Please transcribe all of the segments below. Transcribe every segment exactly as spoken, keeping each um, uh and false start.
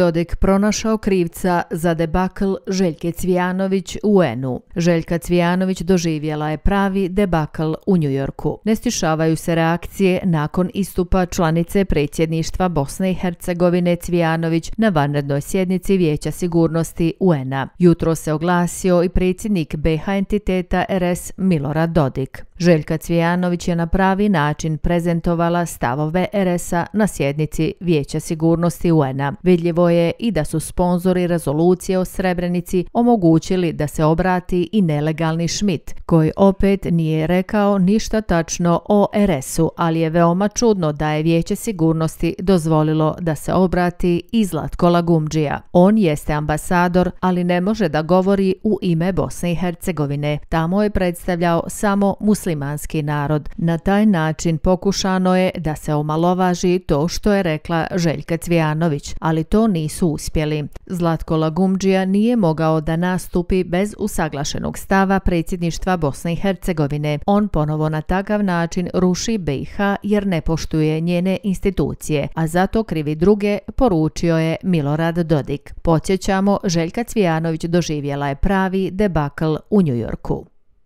Dodik pronašao krivca za debakl Željke Cvijanović u U N U. Željka Cvijanović doživjela je pravi debakl u Njujorku. Ne stišavaju se reakcije nakon istupa članice predsjedništva Bosne i Hercegovine Cvijanović na vanrednoj sjednici Vijeća sigurnosti U N A. Jutro se oglasio i predsjednik B iH entiteta R S Milorad Dodik. Željka Cvijanović je na pravi način prezentovala stavove R S-a na sjednici Vijeća sigurnosti U N A. Vidljivo je i da su sponzori rezolucije o Srebrenici omogućili da se obrati i nelegalni Schmidt, koji opet nije rekao ništa tačno o R S-u, ali je veoma čudno da je Vijeće sigurnosti dozvolilo da se obrati i Zlatko Lagumdžija. On jeste ambasador, ali ne može da govori u ime Bosne i Hercegovine. Tamo je predstavljao samo muslimanski narod. Na taj način pokušano je da se omalovaži to što je rekla Željka Cvijanović, ali to nisu uspjeli. Zlatko Lagumdžija nije mogao da nastupi bez usaglašenog stava predsjedništva Bosne i Hercegovine. On ponovo na takav način ruši B iH jer ne poštuje njene institucije, a zato krivi druge, poručio je Milorad Dodik. Podsjećamo, Željka Cvijanović doživjela je pravi debakl u Njujorku.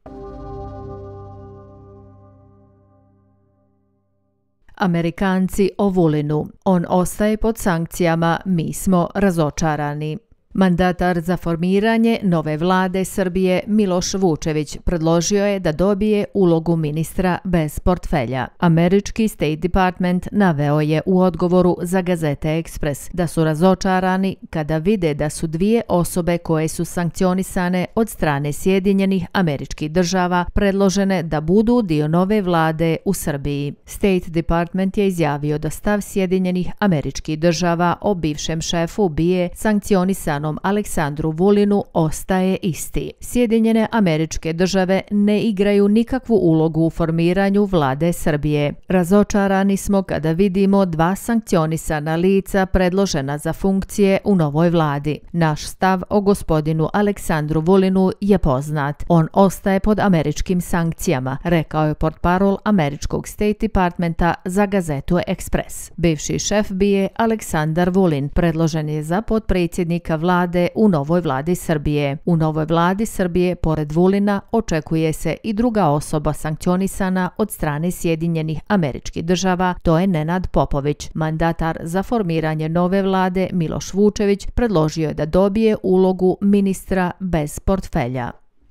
Amerikanci o Vulinu. On ostaje pod sankcijama, mi smo razočarani. Mandatar za formiranje nove vlade Srbije Miloš Vučević predložio je da dobije ulogu ministra bez portfelja. Američki State Department naveo je u odgovoru za gazete Express da su razočarani kada vide da su dvije osobe koje su sankcionisane od strane Sjedinjenih Američkih Država predložene da budu dio nove vlade u Srbiji. State Department je izjavio da stav Sjedinjenih Američkih Država o bivšem šefu B I E sankcionisanom Aleksandru Vulinu ostaje isti. Sjedinjene Američke Države ne igraju nikakvu ulogu u formiranju vlade Srbije. Razočarani smo kada vidimo dva sankcionisana lica predložena za funkcije u novoj vladi. Naš stav o gospodinu Aleksandru Vulinu je poznat. On ostaje pod američkim sankcijama, rekao je portparol američkog State Departmenta za gazetu Express. Bivši šef B I E Aleksandar Vulin predložen je za potpredsjednika vlade u novoj vladi Srbije. U novoj vladi Srbije, pored Vulina, očekuje se i druga osoba sankcionisana od strane Sjedinjenih Američkih Država, to je Nenad Popović. Mandatar za formiranje nove vlade Miloš Vučević predložio je da dobije ulogu ministra bez portfelja.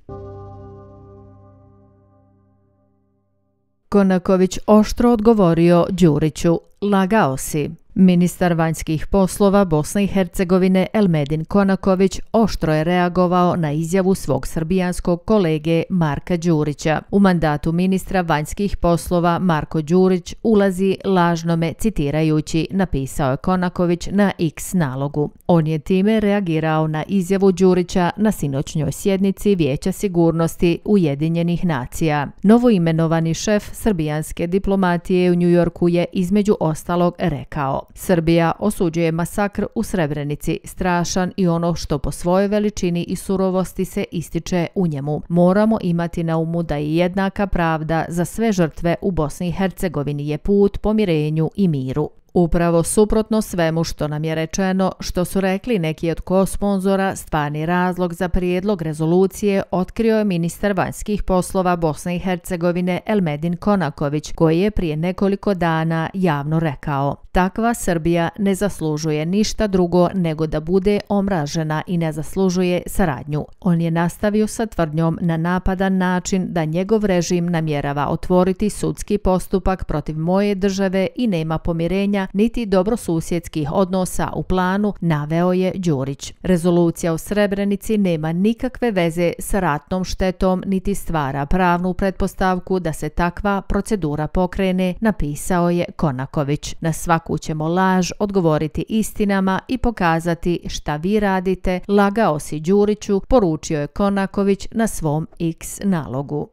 Konaković oštro odgovorio Đuriću: lagao si. Ministar vanjskih poslova Bosne i Hercegovine Elmedin Konaković oštro je reagovao na izjavu svog srbijanskog kolege Marka Đurića. U mandatu ministra vanjskih poslova Marko Đurić ulazi lažnome, citirajući, napisao je Konaković na X nalogu. On je time reagirao na izjavu Đurića na sinoćnjoj sjednici Vijeća sigurnosti Ujedinjenih nacija. Novoimenovani šef srbijanske diplomatije u Njujorku je između ostalog rekao: Srbija osuđuje masakr u Srebrenici, strašan i ono što po svojoj veličini i surovosti se ističe u njemu. Moramo imati na umu da je jednaka pravda za sve žrtve u Bosni i Hercegovini je put pomirenju i miru. Upravo suprotno svemu što nam je rečeno, što su rekli neki od ko-sponzora, stvarni razlog za prijedlog rezolucije otkrio je ministar vanjskih poslova Bosne i Hercegovine Elmedin Konaković, koji je prije nekoliko dana javno rekao: takva Srbija ne zaslužuje ništa drugo nego da bude omražena i ne zaslužuje saradnju. On je nastavio sa tvrdnjom na napadan način da njegov režim namjerava otvoriti sudski postupak protiv moje države i nema pomirenja niti dobrosusjedskih odnosa u planu, naveo je Đurić. Rezolucija o Srebrenici nema nikakve veze sa ratnom štetom niti stvara pravnu pretpostavku da se takva procedura pokrene, napisao je Konaković. Na svaku ćemo laž odgovoriti istinama i pokazati šta vi radite, lagao si Đuriću, poručio je Konaković na svom X nalogu.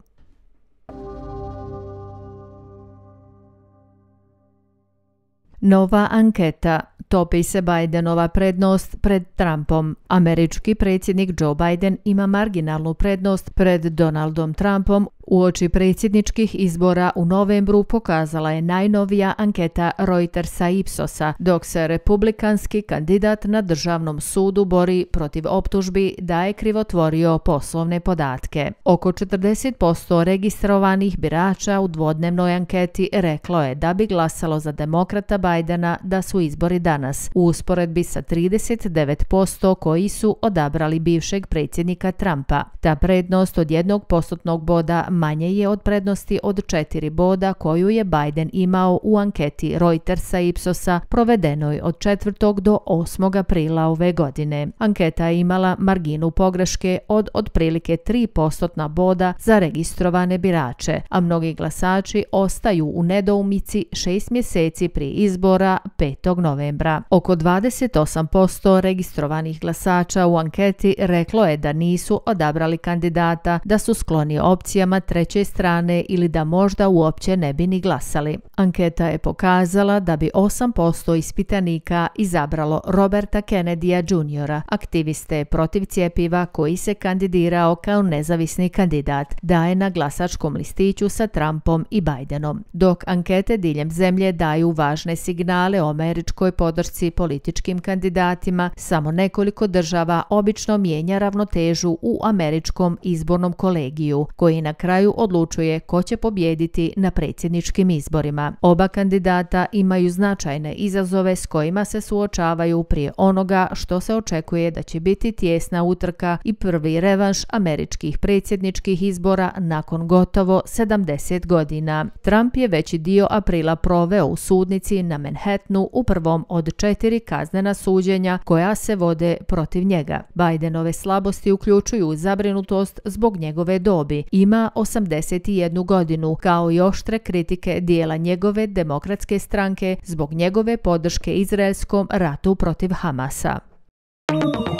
Nova anketa. Topi se Bidenova prednost pred Trumpom. Američki predsjednik Joe Biden ima marginalnu prednost pred Donaldom Trumpom Uoči predsjedničkih izbora u novembru pokazala je najnovija anketa Reutersa Ipsosa, dok se republikanski kandidat na državnom sudu bori protiv optužbi da je krivotvorio poslovne podatke. Oko četrdeset posto registrovanih birača u dvodnevnoj anketi reklo je da bi glasalo za demokrata Bidena da su izbori danas, u usporedbi sa trideset devet posto koji su odabrali bivšeg predsjednika Trumpa. Ta prednost od jednog postotnog boda manje je od prednosti od četiri boda koju je Biden imao u anketi Reutersa Ipsosa provedenoj od četvrtog do osmog aprila ove godine. Anketa je imala marginu pogreške od otprilike tri postotna boda za registrovane birače, a mnogi glasači ostaju u nedoumici šest mjeseci prije izbora petog novembra. Oko dvadeset osam posto registrovanih glasača u anketi reklo je da nisu odabrali kandidata, da su skloni opcijama treće strane ili da možda uopće ne bi ni glasali. Anketa je pokazala da bi osam posto ispitanika izabralo Roberta Kennedya juniora, aktiviste protiv cjepiva koji se kandidirao kao nezavisni kandidat, da je na glasačkom listiću sa Trumpom i Bidenom. Dok ankete diljem zemlje daju važne signale o američkoj podršci političkim kandidatima, samo nekoliko država obično mijenja ravnotežu u američkom izbornom kolegiju, koji na kraju odlučuje ko će pobijediti na predsjedničkim izborima. Oba kandidata imaju značajne izazove s kojima se suočavaju prije onoga što se očekuje da će biti tijesna utrka i prvi revanš američkih predsjedničkih izbora nakon gotovo sedamdeset godina. Trump je veći dio aprila proveo u sudnici na Manhattanu u prvom od četiri kaznena suđenja koja se vode protiv njega. Bidenove slabosti uključuju zabrinutost zbog njegove dobi. Ima osamdeset jednu godinu, kao i oštre kritike dijela njegove demokratske stranke zbog njegove podrške izraelskom ratu protiv Hamasa.